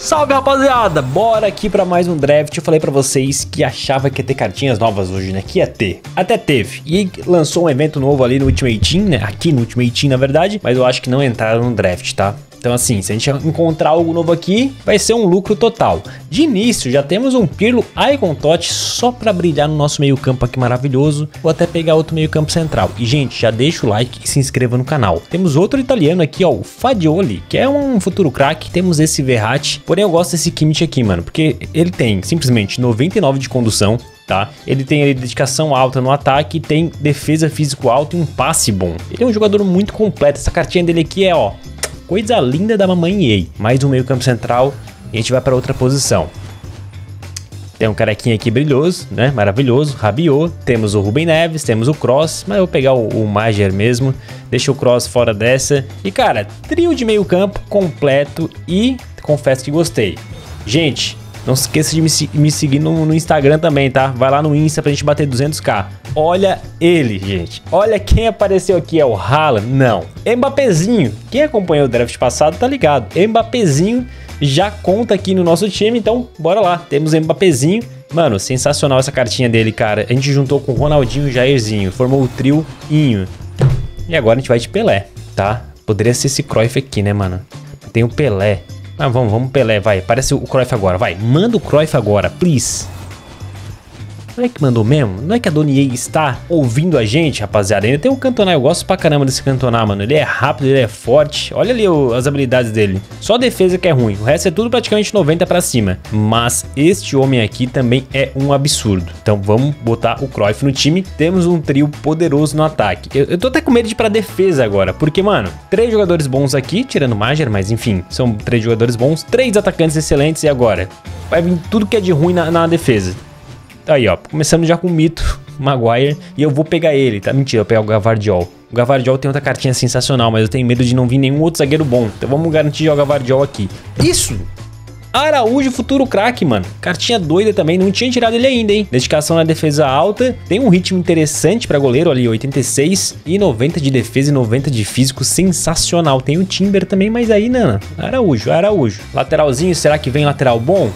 Salve, rapaziada, bora aqui pra mais um draft. Eu falei pra vocês que achava que ia ter cartinhas novas hoje, né? Que ia ter, até teve. E lançou um evento novo ali no Ultimate Team, né? Aqui no Ultimate Team, na verdade. Mas eu acho que não entraram no draft, tá? Então assim, se a gente encontrar algo novo aqui, vai ser um lucro total. De início, já temos um Pirlo Icon Totti só pra brilhar no nosso meio campo aqui maravilhoso. Vou até pegar outro meio campo central. E gente, já deixa o like e se inscreva no canal. Temos outro italiano aqui, ó, o Fagioli, que é um futuro craque. Temos esse Verratti, porém eu gosto desse Kimmich aqui, mano, porque ele tem simplesmente 99 de condução. Tá? Ele tem ali dedicação alta no ataque, tem defesa físico alto e um passe bom. Ele é um jogador muito completo. Essa cartinha dele aqui é, ó, coisa linda da mamãe EA. Mais um meio campo central e a gente vai para outra posição. Tem um carequinha aqui brilhoso, né? Maravilhoso, Rabiot. Temos o Rubem Neves, temos o Kroos, mas eu vou pegar o Mager mesmo. Deixa o Kroos fora dessa. E cara, trio de meio campo completo e confesso que gostei. Gente, não se esqueça de me seguir no Instagram também, tá? Vai lá no Insta pra gente bater 200k. Olha ele, gente. Olha quem apareceu aqui. É o Haaland? Não. Mbappézinho. Quem acompanhou o draft passado tá ligado. Mbappézinho já conta aqui no nosso time. Então, bora lá. Temos Mbappézinho. Mano, sensacional essa cartinha dele, cara. A gente juntou com o Ronaldinho e o Jairzinho. Formou o trio Inho. E agora a gente vai de Pelé, tá? Poderia ser esse Cruyff aqui, né, mano? Tem o Pelé. Ah, vamos Pelé, vai. Parece o Cruyff agora, vai. Manda o Cruyff agora, please. Não é que mandou mesmo? Não é que a Dona EA está ouvindo a gente, rapaziada? Ainda tem o Cantona, eu gosto pra caramba desse Cantona, mano. Ele é rápido, ele é forte. Olha ali as habilidades dele. Só a defesa que é ruim. O resto é tudo praticamente 90 pra cima. Mas este homem aqui também é um absurdo. Então vamos botar o Cruyff no time. Temos um trio poderoso no ataque. Eu tô até com medo de ir pra defesa agora. Porque, mano, 3 jogadores bons aqui, tirando o Mager, mas enfim. São 3 jogadores bons, 3 atacantes excelentes e agora vai vir tudo que é de ruim na defesa. Aí, ó, começando já com o mito, Maguire, e eu vou pegar ele, tá? Mentira, eu vou pegar o Gvardiol. O Gvardiol tem outra cartinha sensacional, mas eu tenho medo de não vir nenhum outro zagueiro bom. Então vamos garantir jogar o Gvardiol aqui. Isso! Araújo, futuro craque, mano. Cartinha doida também, não tinha tirado ele ainda, hein? Dedicação na defesa alta, tem um ritmo interessante pra goleiro ali, 86 e 90 de defesa e 90 de físico, sensacional. Tem o Timber também, mas aí, não. Araújo. Lateralzinho, será que vem lateral bom?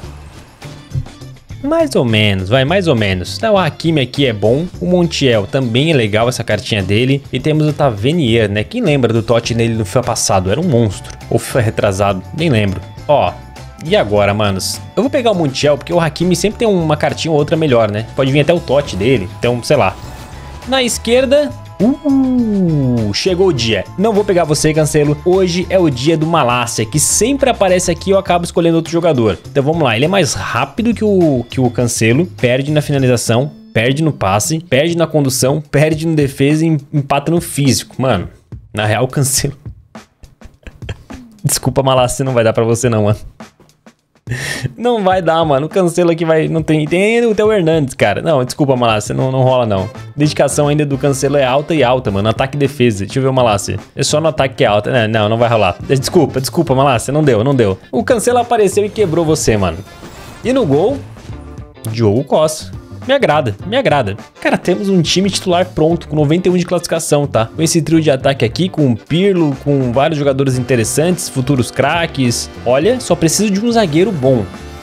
Mais ou menos, vai, mais ou menos. Então, o Hakimi aqui é bom, o Montiel também é legal essa cartinha dele. E temos o Tavernier, né? Quem lembra do Totti nele no FIFA passado? Era um monstro. Ou FIFA retrasado, nem lembro. Ó, e agora, manos? Eu vou pegar o Montiel, porque o Hakimi sempre tem uma cartinha ou outra melhor, né? Pode vir até o Totti dele, então, sei lá. Na esquerda... chegou o dia. Não vou pegar você, Cancelo. Hoje é o dia do Malásia, que sempre aparece aqui e eu acabo escolhendo outro jogador. Então vamos lá, ele é mais rápido que o Cancelo, perde na finalização, perde no passe, perde na condução, perde no defesa e empata no físico. Mano, na real o Cancelo... Desculpa, Malásia, não vai dar pra você não, mano. Não vai dar, mano. O Cancelo aqui vai... Não tem o Theo Hernandes, cara. Não, desculpa, Malásia. Não rola, não. Dedicação ainda do Cancelo é alta e alta, mano. Ataque e defesa. Deixa eu ver o Malásia. É só no ataque que é alta. Não vai rolar. Desculpa, Malásia. Não deu. O Cancelo apareceu e quebrou você, mano. E no gol, Diogo Costa. Me agrada. Cara, temos um time titular pronto, com 91 de classificação, tá? Com esse trio de ataque aqui, com o Pirlo, com vários jogadores interessantes, futuros craques. Olha, só preciso de um zagueiro bom.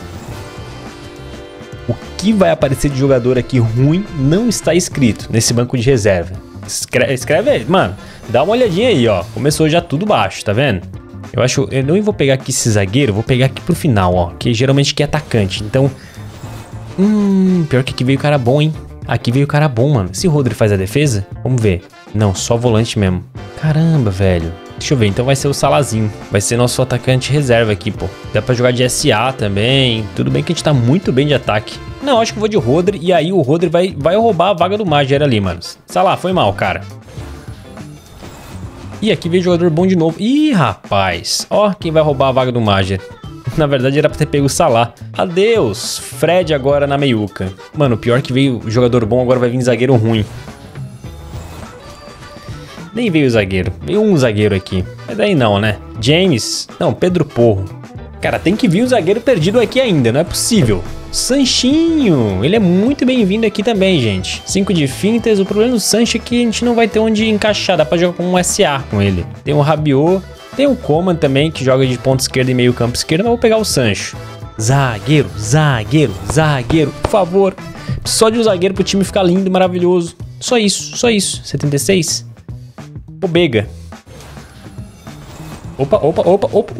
O que vai aparecer de jogador aqui ruim não está escrito nesse banco de reserva. Escreve aí, mano. Dá uma olhadinha aí, ó. Começou já tudo baixo, tá vendo? Eu não vou pegar aqui esse zagueiro, vou pegar aqui pro final, ó. Que geralmente aqui é atacante, então... pior que aqui veio cara bom, hein? Aqui veio cara bom, mano. Se o Rodri faz a defesa, vamos ver. Não, só volante mesmo. Caramba, velho. Deixa eu ver, então vai ser o Salazinho. Vai ser nosso atacante reserva aqui, pô. Dá pra jogar de SA também. Tudo bem que a gente tá muito bem de ataque. Não, acho que eu vou de Rodri. E aí o Rodri vai roubar a vaga do Mager ali, mano. Salah, foi mal, cara. E aqui veio jogador bom de novo. Ih, rapaz. Ó, quem vai roubar a vaga do Mager. Na verdade era pra ter pego o Salah. Adeus, Fred agora na meiuca. Mano, pior que veio jogador bom, agora vai vir zagueiro ruim. Nem veio zagueiro, veio um zagueiro aqui. Mas daí não, né? James, não, Pedro Porro. Cara, tem que vir um zagueiro perdido aqui ainda, não é possível. Sanchinho, ele é muito bem-vindo aqui também, gente. 5 de fintas, o problema do Sancho é que a gente não vai ter onde encaixar, dá pra jogar com um SA com ele. Tem o Rabiot, Tem o Coman também, que joga de ponta esquerda e meio campo esquerdo, mas eu vou pegar o Sancho. Zagueiro, zagueiro, zagueiro, por favor. Só de um zagueiro pro time ficar lindo, maravilhoso. Só isso, só isso. 76. O Bega. Opa, opa, opa, opa.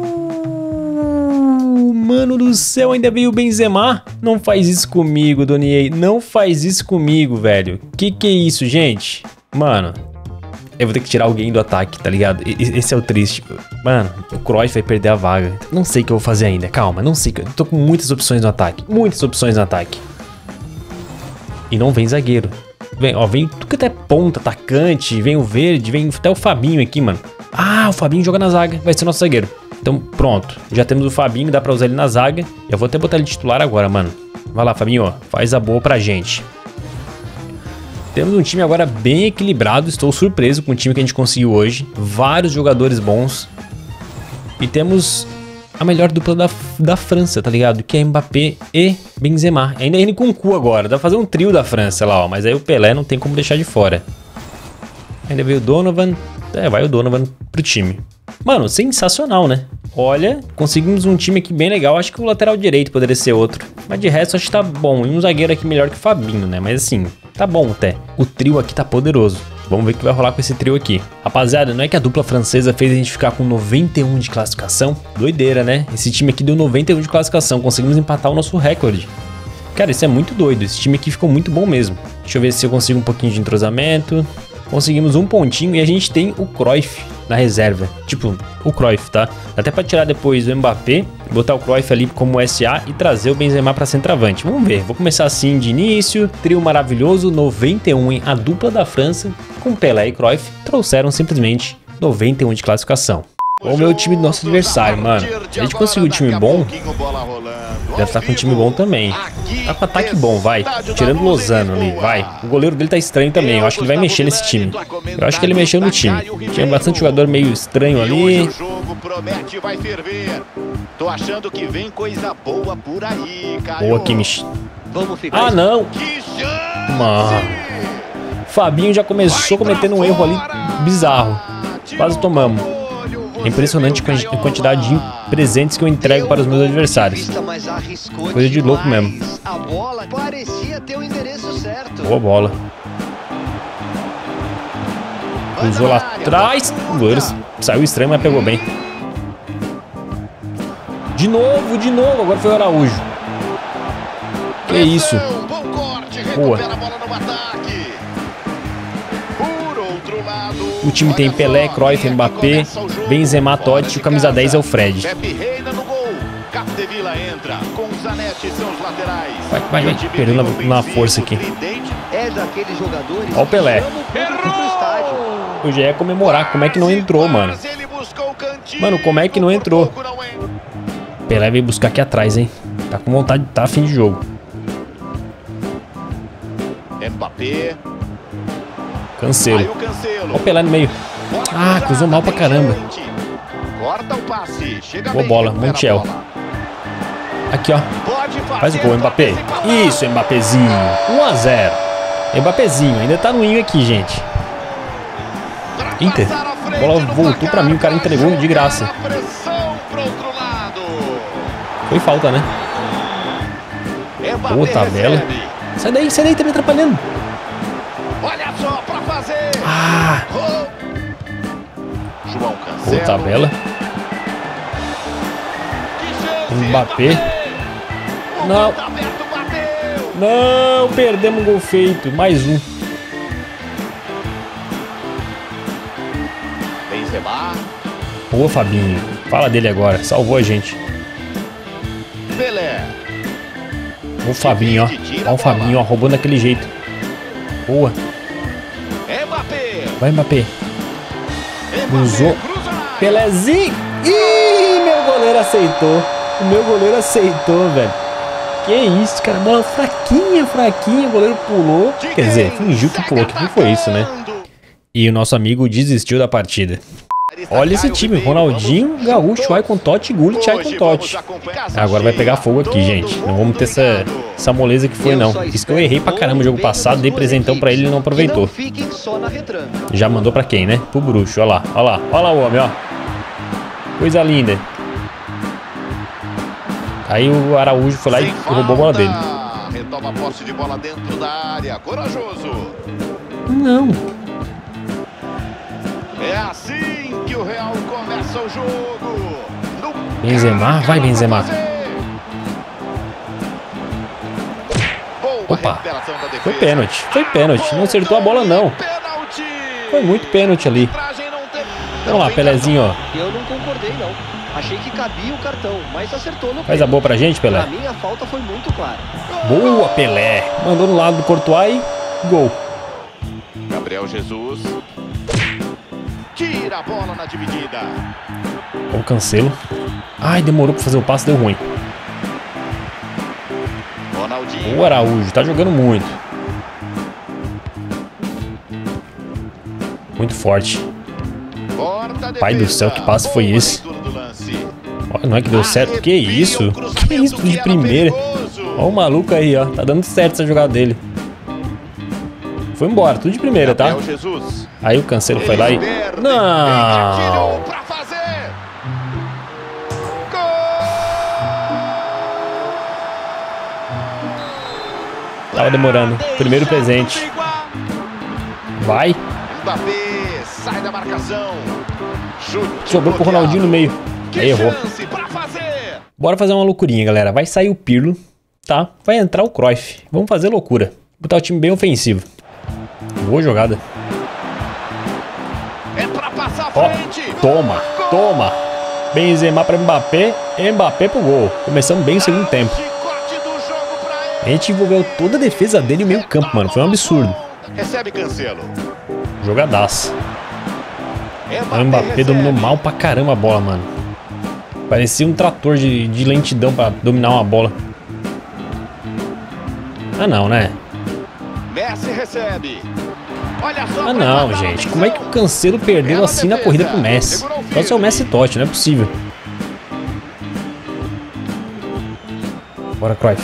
Mano do céu, ainda veio o Benzema. Não faz isso comigo, Donier. Não faz isso comigo, velho. Que é isso, gente? Mano, eu vou ter que tirar alguém do ataque, tá ligado? Esse é o triste. Mano, o Cruyff vai perder a vaga. Não sei o que eu vou fazer ainda, calma, não sei. Eu tô com muitas opções no ataque. Muitas opções no ataque. E não vem zagueiro. Vem, ó, vem tudo que até ponta, atacante. Vem o verde, vem até o Fabinho aqui, mano. Ah, o Fabinho joga na zaga, vai ser nosso zagueiro. Então pronto, já temos o Fabinho, dá pra usar ele na zaga. Eu vou até botar ele titular agora, mano. Vai lá, Fabinho, ó, faz a boa pra gente. Temos um time agora bem equilibrado, estou surpreso com o time que a gente conseguiu hoje. Vários jogadores bons. E temos a melhor dupla da França, tá ligado? Que é Mbappé e Benzema. Ainda é Nkunku agora, dá pra fazer um trio da França lá, ó. Mas aí o Pelé não tem como deixar de fora. Ainda veio o Donovan. É, vai o Donovan pro time. Mano, sensacional, né? Olha, conseguimos um time aqui bem legal. Acho que o lateral direito poderia ser outro. Mas de resto, acho que tá bom. E um zagueiro aqui melhor que o Fabinho, né? Mas assim, tá bom até. O trio aqui tá poderoso. Vamos ver o que vai rolar com esse trio aqui. Rapaziada, não é que a dupla francesa fez a gente ficar com 91 de classificação? Doideira, né? Esse time aqui deu 91 de classificação. Conseguimos empatar o nosso recorde. Cara, isso é muito doido. Esse time aqui ficou muito bom mesmo. Deixa eu ver se eu consigo um pouquinho de entrosamento. Conseguimos um pontinho e a gente tem o Cruyff na reserva. Tipo, o Cruyff, tá? Até pra tirar depois o Mbappé, botar o Cruyff ali como SA e trazer o Benzema pra centroavante. Vamos ver, vou começar assim de início. Trio maravilhoso, 91 em a dupla da França, com Pelé e Cruyff, trouxeram simplesmente 91 de classificação. Vamos ver o time do nosso adversário, mano. Se a gente conseguir um time bom, deve estar com um time bom também. Tá com ataque bom, vai. Tirando o Lozano ali, vai. O goleiro dele tá estranho também, eu acho que ele vai mexer nesse time. Eu acho que ele mexeu no time. Tinha bastante jogador meio estranho ali. Boa, Kimmich. Ah, não. Mano. Fabinho já começou cometendo um erro ali bizarro. Quase tomamos. É impressionante a quantidade de presentes que eu entrego para os meus adversários. Coisa de louco mesmo. Boa bola. Cruzou lá atrás. O goleiro saiu estranho, mas pegou bem. De novo, de novo. Agora foi o Araújo. Que isso? Boa. O time tem Pelé, Cruyff, Mbappé, Benzema, Totti e o camisa 10 é o Fred. Vai, perdeu na força aqui. Olha o Pelé. Eu já ia comemorar, como é que não entrou, mano? Mano, como é que não entrou? Pelé veio buscar aqui atrás, hein? Tá com vontade, tá a fim de jogo. Mbappé. Cancelo. Olha o Pelé no meio. Ah, cruzou mal pra caramba. Boa bola, Montiel. Aqui, ó. Faz o gol, Mbappé. Isso, Mbappézinho. 1 a 0. Mbappézinho, ainda tá no inho aqui, gente. Eita, a bola voltou pra mim, o cara entregou de graça. Foi falta, né? Boa tabela. Sai daí, tá me atrapalhando. Olha só pra fazer. Ah! Boa tabela. Mbappé. Não. Não, perdemos um gol feito. Mais um. Boa, Fabinho. Fala dele agora. Salvou a gente. O Fabinho, ó. Ó o Fabinho, ó. Roubando daquele jeito. Boa. Vai, Mbappé. Cruzou. Pelézinho. Ih, meu goleiro aceitou. O meu goleiro aceitou, velho. Que isso, cara. Bola fraquinha. O goleiro pulou. Quer dizer, fingiu que pulou. Que foi isso, né? E o nosso amigo desistiu da partida. Olha esse time, Ronaldinho, Gaúcho, Aykon Totti, Gullit, Aykon Totti. Agora vai pegar fogo aqui, gente. Não vamos ter essa moleza que foi, não. Isso que eu errei pra caramba no jogo passado, dei presentão pra ele e ele não aproveitou. Já mandou pra quem, né? Pro bruxo, ó lá o homem, ó. Coisa linda. Aí o Araújo foi lá e roubou a bola dele. Retoma a posse de bola dentro da área. Corajoso. Não. É assim que o Real começa o jogo. Benzema, vai Benzema. Opa, foi pênalti, não acertou a bola não. Foi muito pênalti ali. Vamos lá, Pelézinho, ó. Eu não concordei não, achei que cabia o cartão, mas acertou no Faz a boa pra gente, Pelé. Pra mim a falta foi muito clara. Boa, Pelé. Mandou no lado do Courtois e gol. Gabriel Jesus. Tira a bola na dividida. O Cancelo. Ai, demorou pra fazer o passe, deu ruim. O Araújo, tá jogando muito. Muito forte. Pai do céu, que passe foi esse? Olha, não é que deu certo? Que isso? Que isso de primeira? Olha o maluco aí, ó. Tá dando certo essa jogada dele. Foi embora, tudo de primeira, tá? Aí o Cancelo foi lá e... Não! Tava demorando. Primeiro presente. Vai. Mbappé sai da marcação. Sobrou pro Ronaldinho no meio. Aí errou. Bora fazer uma loucurinha, galera. Vai sair o Pirlo, tá? Vai entrar o Cruyff. Vamos fazer loucura. Botar o time bem ofensivo. Boa jogada. Ó, toma, toma. Benzema pra Mbappé. Mbappé pro gol. Começamos bem o segundo tempo. A gente envolveu toda a defesa dele e o meio campo, mano. Foi um absurdo. Recebe Cancelo. Jogadaço. O Mbappé dominou mal pra caramba a bola, mano. Parecia um trator de lentidão pra dominar uma bola. Ah, não, né? Messi recebe. Olha só. Ah, não, gente. Como é que o Cancelo perdeu assim na corrida pro Messi? Só se é o Messi Totti, não é possível. Bora, Cruyff.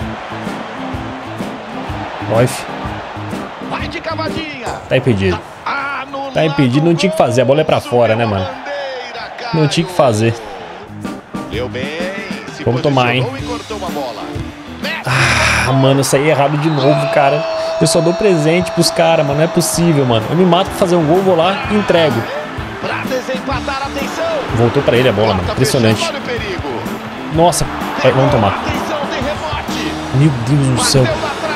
Cruyff. Vai de cavadinha. Tá impedido. Tá impedido, não tinha que fazer. A bola é pra fora, né, mano? Não tinha que fazer. Vamos tomar, hein? Ah, mano, eu saí errado de novo, cara. Eu só dou presente pros caras, mano. Não é possível, mano. Eu me mato pra fazer um gol, vou lá e entrego. Voltou pra ele a bola, mano. Impressionante. Nossa, vamos tomar. Meu Deus do céu.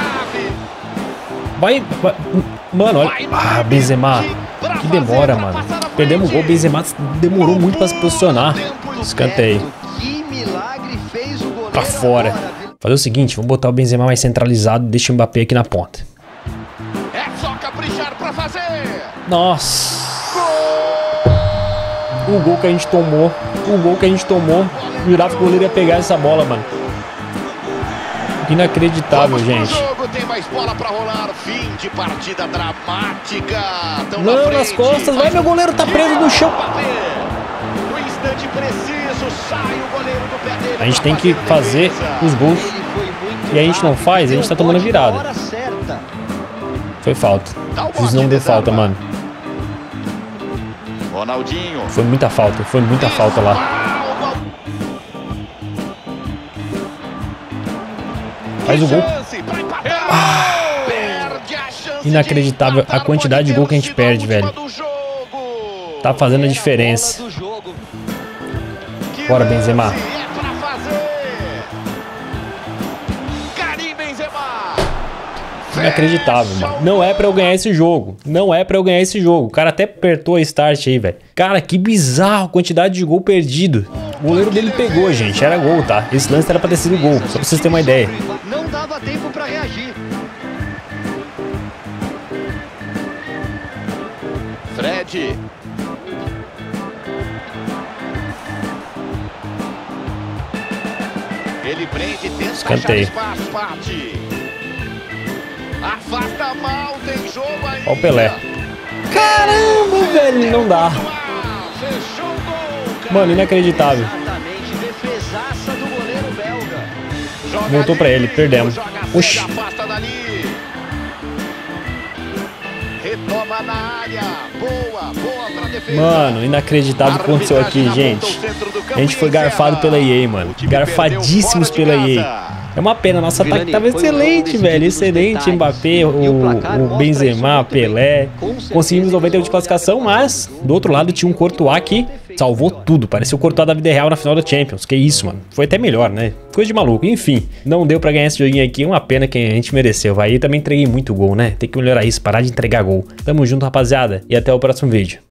Vai. Mano, olha. Ah, Benzema. Que demora, mano. Perdemos o gol. Benzema demorou muito pra se posicionar. Escanteio. Pra fora. Fazer o seguinte, vamos botar o Benzema mais centralizado e deixa o Mbappé aqui na ponta. É só caprichar pra fazer. Nossa. O gol que a gente tomou. O gol que a gente tomou. Jurava que o goleiro ia pegar essa bola, mano. Inacreditável, gente. Tem mais bola pra rolar. Fim de partida dramática. Não, nas costas. Vai, meu goleiro tá preso no chão. No instante preciso, sai o goleiro do pé dele. A gente tem que fazer os gols. E a gente não faz, a gente tá tomando virada. Foi falta. O juiz não deu falta, mano. Ronaldinho. Foi muita falta lá. Faz o gol. Inacreditável a quantidade de gol que a gente perde, velho. Tá fazendo a diferença. Bora, Benzema. Inacreditável, mano. Não é pra eu ganhar esse jogo. Não é pra eu ganhar esse jogo. O cara até apertou a start aí, velho. Cara, que bizarro a quantidade de gol perdido. O goleiro dele pegou, gente. Era gol, tá? Esse lance era pra ter sido gol. Só pra vocês terem uma ideia. Não dava tempo pra reagir. Fred. Ele prende, tenta escanteio. Espaço, bate. Afasta mal, tem jogo ainda. Ó o Pelé. Caramba, velho, não dá. Mano, inacreditável. Voltou pra ele, perdemos. Oxi. Retoma na área. Boa, boa pra Mano, inacreditável o que aconteceu aqui, gente. A gente foi garfado pela EA, mano. Garfadíssimos pela EA. É uma pena, nosso ataque tava excelente, velho. Excelente, Mbappé, o Benzema, Pelé. Conseguimos 98 de classificação, mas do outro lado tinha um Courtois que salvou tudo. Parecia o Courtois da vida real na final da Champions. Que isso, mano. Foi até melhor, né? Coisa de maluco. Enfim, não deu pra ganhar esse joguinho aqui. Uma pena que a gente mereceu, vai. E também entreguei muito gol, né? Tem que melhorar isso, parar de entregar gol. Tamo junto, rapaziada. E até o próximo vídeo.